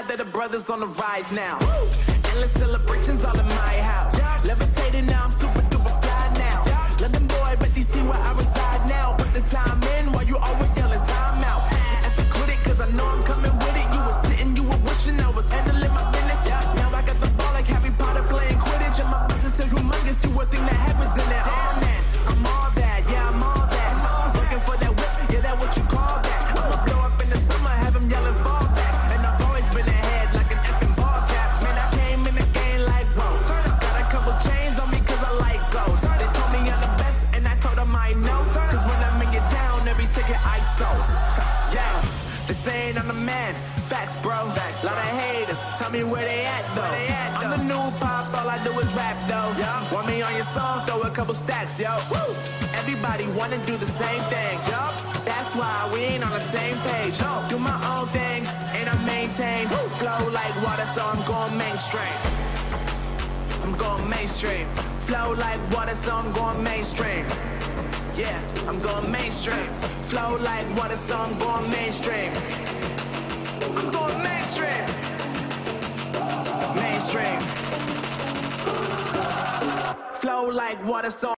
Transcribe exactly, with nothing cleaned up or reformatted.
that the brothers on the rise now. Woo! Endless celebrations all in my house. Yeah. Levitating now, I'm super duper fly now. Yeah. London boy, but they see where I reside now. Put the time in while you always yelling time out. And for quit it, cause I know I'm coming with it. You were sitting, you were wishing I was handling my business. Yeah. Now I got the ball like Harry Potter playing Quidditch. And my business is humongous, you would think that happens in there. Damn man, I'm all that, yeah, I'm all that. Looking for that whip, yeah, that what you call that. I'ma blow up in the summer, have them yelling fall back. And I've always been ahead like an effing ball cap. Man, I came in the game like, whoa. Got a couple chains on me cause I like gold. They told me I'm the best and I told them I know. Cause when I'm in your town, every ticket I sold. Yeah, they saying I'm the man. Facts, bro. Facts, lot of haters. Tell me where they at though. They at, I'm though. The new pop, all I do is rap though. Yeah. Want me on your song, throw a couple stacks, yo. Woo. Everybody wanna do the same thing, yup. That's why we ain't on the same page. No. Do my own thing, and I maintain. Woo. Flow like water, so I'm going mainstream. I'm going mainstream. Flow like water, so I'm going mainstream. Yeah, I'm going mainstream. Flow like water, so I'm going mainstream. I'm going mainstream. Mainstream. Flow like water, so